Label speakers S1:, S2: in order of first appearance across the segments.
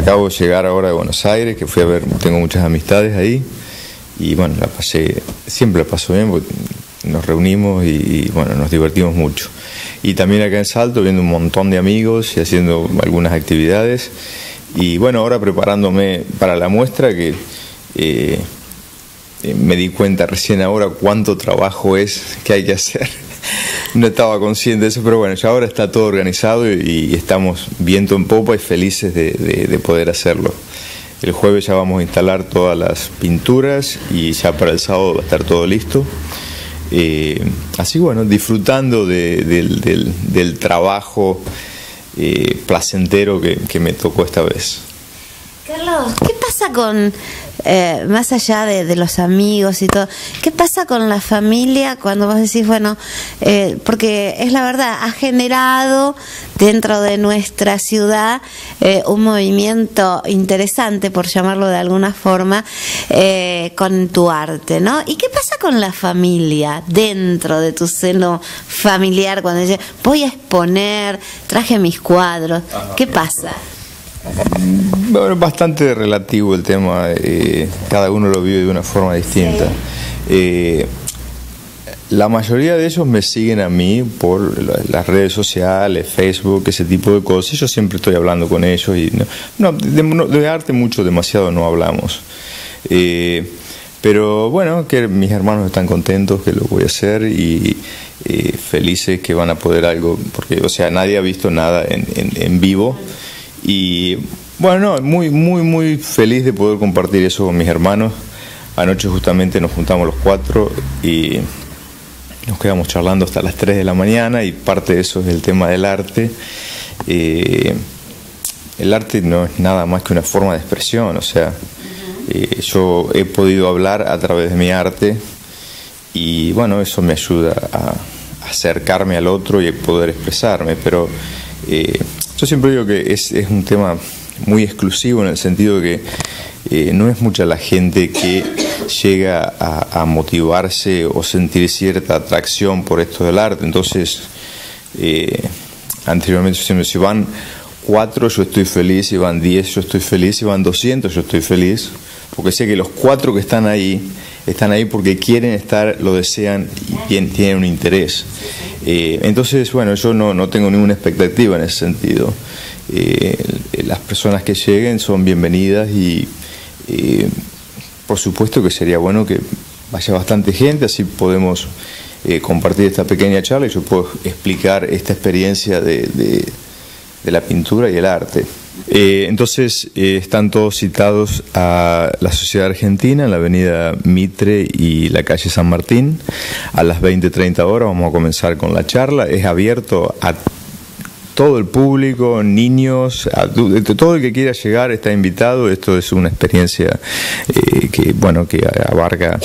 S1: acabo de llegar ahora de Buenos Aires, que fui a ver, tengo muchas amistades ahí, y bueno, siempre la paso bien, porque nos reunimos y bueno, nos divertimos mucho. Y también acá en Salto, viendo un montón de amigos y haciendo algunas actividades, y bueno, ahora preparándome para la muestra, que me di cuenta recién ahora cuánto trabajo que hay que hacer. No estaba consciente de eso, pero bueno, ya ahora está todo organizado y estamos viento en popa y felices de poder hacerlo. El jueves ya vamos a instalar todas las pinturas y ya para el sábado va a estar todo listo. Así bueno, disfrutando del trabajo placentero que me tocó esta vez.
S2: Carlos, ¿qué pasa con, más allá de los amigos y todo, qué pasa con la familia cuando vos decís, bueno, porque es la verdad, ha generado dentro de nuestra ciudad un movimiento interesante, por llamarlo de alguna forma, con tu arte, ¿no? ¿Y qué pasa con la familia dentro de tu seno familiar cuando dices, voy a exponer, traje mis cuadros? ¿Qué pasa?
S1: Bueno, es bastante relativo el tema, cada uno lo vive de una forma distinta. Sí. La mayoría de ellos me siguen a mí por las redes sociales, Facebook, ese tipo de cosas. Yo siempre estoy hablando con ellos y de arte demasiado no hablamos. Pero bueno, que mis hermanos están contentos que lo voy a hacer y felices que van a poder algo, porque o sea, nadie ha visto nada en vivo. Y bueno, muy feliz de poder compartir eso con mis hermanos. Anoche justamente nos juntamos los 4 y nos quedamos charlando hasta las 3 de la mañana y parte de eso es el tema del arte. El arte no es nada más que una forma de expresión, o sea, yo he podido hablar a través de mi arte y bueno, eso me ayuda a acercarme al otro y a poder expresarme, pero yo siempre digo que es un tema muy exclusivo en el sentido de que no es mucha la gente que llega a motivarse o sentir cierta atracción por esto del arte. Entonces, anteriormente siempre si van 4 yo estoy feliz, si van 10 yo estoy feliz, si van 200 yo estoy feliz, porque sé que los 4 que están ahí porque quieren estar, lo desean y tienen un interés. Entonces, bueno, yo no tengo ninguna expectativa en ese sentido. Las personas que lleguen son bienvenidas y por supuesto que sería bueno que vaya bastante gente, así podemos compartir esta pequeña charla y yo puedo explicar esta experiencia de la pintura y el arte. Entonces están todos citados a la Sociedad Argentina en la avenida Mitre y la calle San Martín a las 20:30 horas. Vamos a comenzar con la charla. Es abierto a todo el público, niños, todo el que quiera llegar está invitado. Esto es una experiencia que abarca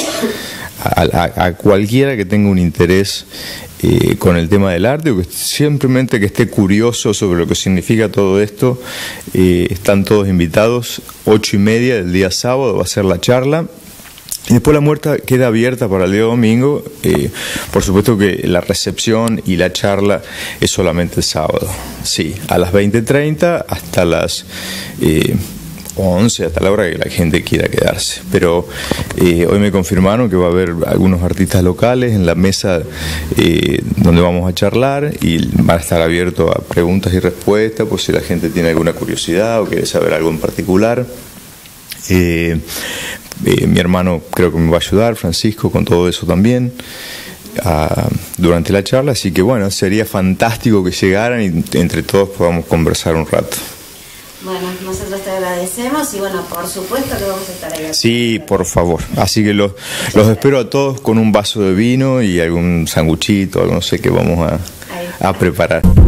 S1: a cualquiera que tenga un interés con el tema del arte o que simplemente que esté curioso sobre lo que significa todo esto. Están todos invitados. 8:30 del día sábado va a ser la charla. Y después la muestra queda abierta para el día domingo. Por supuesto que la recepción y la charla es solamente el sábado. Sí, a las 20:30 hasta las 11, hasta la hora que la gente quiera quedarse. Pero hoy me confirmaron que va a haber algunos artistas locales en la mesa donde vamos a charlar y va a estar abierto a preguntas y respuestas por si la gente tiene alguna curiosidad o quiere saber algo en particular. Mi hermano creo que me va a ayudar, Francisco, con todo eso también durante la charla, así que bueno, sería fantástico que llegaran y entre todos podamos conversar un rato.
S2: Bueno, nosotros te agradecemos y bueno, por supuesto que vamos a estar ahí.
S1: Sí, por favor. Así que los espero a todos con un vaso de vino y algún sanguchito, algo no sé qué vamos a preparar.